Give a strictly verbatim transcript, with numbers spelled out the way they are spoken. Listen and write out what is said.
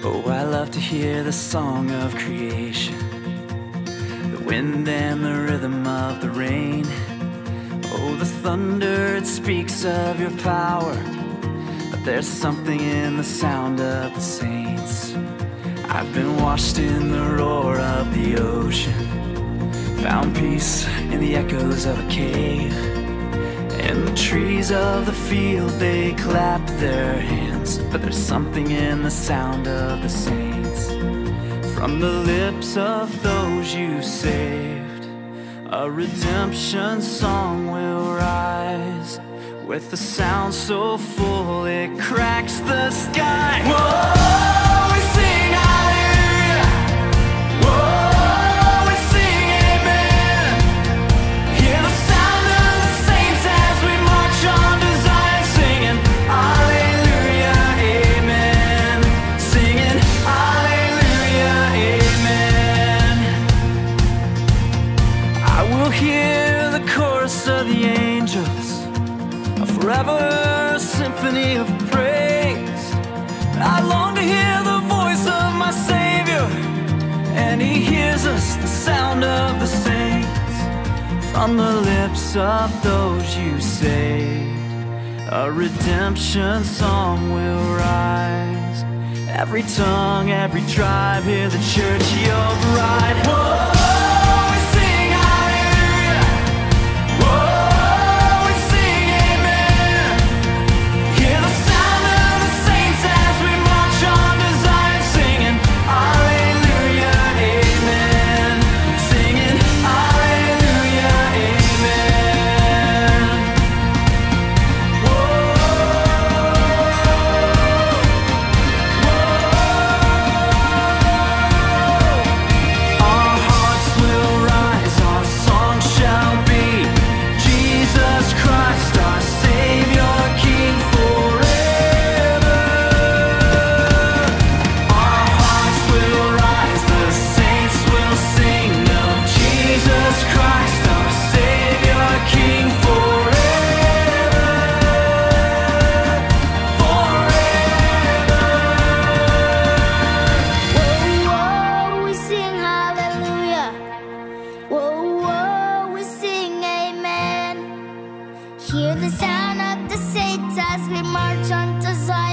Oh, I love to hear the song of creation, the wind and the rhythm of the rain. Oh, the thunder, it speaks of your power, but there's something in the sound of the saints. I've been washed in the roar of the ocean, found peace in the echoes of a cave. And the trees of the field, they clap their hands, but there's something in the sound of the saints. From the lips of those you saved, a redemption song will rise, with a sound so full it cracks the sky. Whoa, we sing hallelujah. Whoa, we sing amen. Hear the sound of the saints as we march on to Zion, singing hallelujah, amen. Singing hallelujah, amen. I will hear the chorus of the angels, a forever symphony of praise. I long to hear the voice of my Savior, and He hears us, the sound of the saints. From the lips of those you saved, a redemption song will rise. Every tongue, every tribe, hear the church, your bride. Whoa! Hear the sound of the saints as we march on to Zion.